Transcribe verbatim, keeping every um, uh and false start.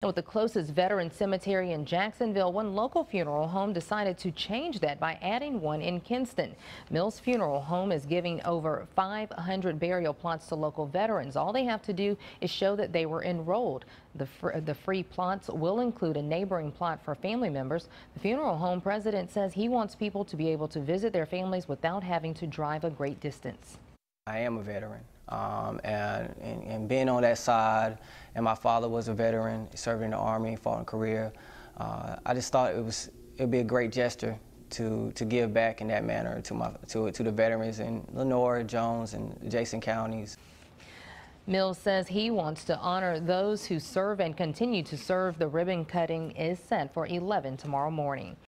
With the closest veteran cemetery in Jacksonville, one local funeral home decided to change that by adding one in Kinston. Mills Funeral Home is giving over five hundred burial plots to local veterans. All they have to do is show that they were enrolled. The, fr the free plots will include a neighboring plot for family members. The funeral home president says he wants people to be able to visit their families without having to drive a great distance. I am a veteran, um, and, and, and being on that side, and my father was a veteran, served in the Army, fought in Korea. Uh, I just thought it was it'd be a great gesture to to give back in that manner to my to to the veterans in Lenoir, Jones, and adjacent counties. Mills says he wants to honor those who serve and continue to serve. The ribbon cutting is set for eleven tomorrow morning.